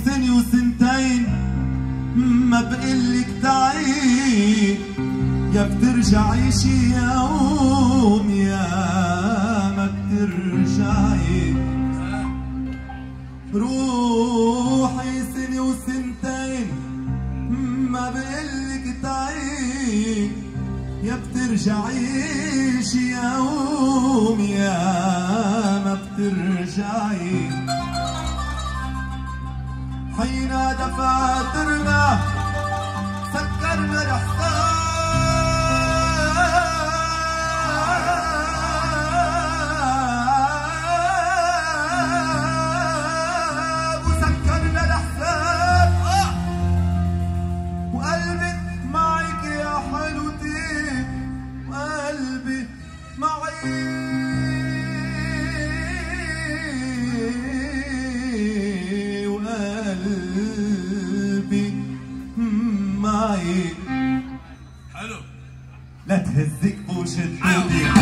سنة وسنتين ما بقلك تعي، يا بترجعي شي يوم يا ما بترجعي. روحي سنة وسنتين ما بقلك تعي، يا بترجعي شي يوم يا ما بترجعي. حين دفاترنا سكرنا الحساب وسكرنا الحساب، وقلبك معك يا حلوتي، وقلبي معي حلو. لا تهزك بوش الدودي